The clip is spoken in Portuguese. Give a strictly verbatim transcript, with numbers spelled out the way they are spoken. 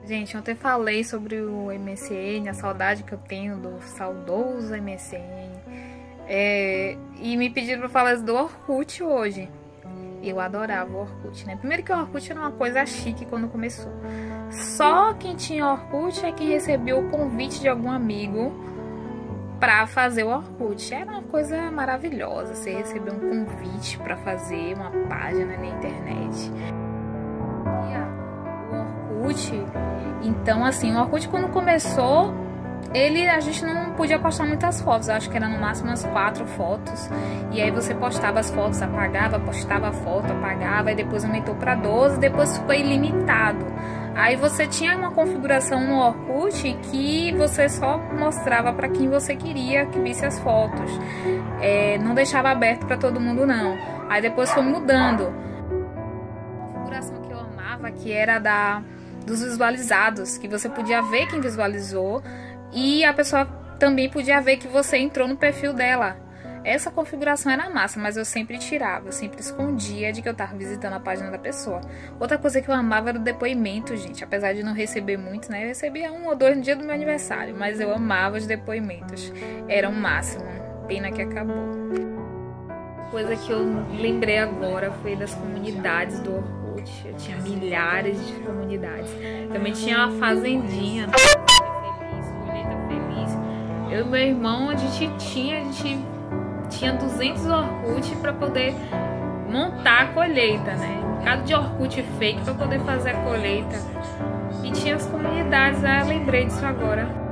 Gente, ontem falei sobre o M S N, a saudade que eu tenho do saudoso M S N. É, e me pediram pra falar do Orkut hoje. Eu adorava o Orkut, né? Primeiro que o Orkut era uma coisa chique quando começou. Só quem tinha Orkut é quem recebeu o convite de algum amigo pra fazer o Orkut. Era uma coisa maravilhosa, você receber um convite pra fazer uma página na internet. O Orkut, então assim, o Orkut quando começou, ele, a gente não podia postar muitas fotos, acho que era no máximo umas quatro fotos. E aí você postava as fotos, apagava, postava a foto, apagava, e depois aumentou para doze, depois foi ilimitado. Aí você tinha uma configuração no Orkut que você só mostrava para quem você queria que visse as fotos. É, não deixava aberto para todo mundo não. Aí depois foi mudando. A configuração que eu amava, que era da, dos visualizados, que você podia ver quem visualizou e a pessoa também podia ver que você entrou no perfil dela. Essa configuração era massa, mas eu sempre tirava, eu sempre escondia de que eu tava visitando a página da pessoa. Outra coisa que eu amava era o depoimento, gente. Apesar de não receber muito, né? Eu recebia um ou dois no dia do meu aniversário, mas eu amava os depoimentos. Era o máximo. Pena que acabou. Coisa que eu lembrei agora foi das comunidades do Orkut. Eu tinha milhares de comunidades. Também tinha uma fazendinha. Eu e meu irmão, a gente tinha, a gente tinha duzentos Orkut para poder montar a colheita, né? Um bocado de Orkut fake para poder fazer a colheita. E tinha as comunidades, ah, lembrei disso agora.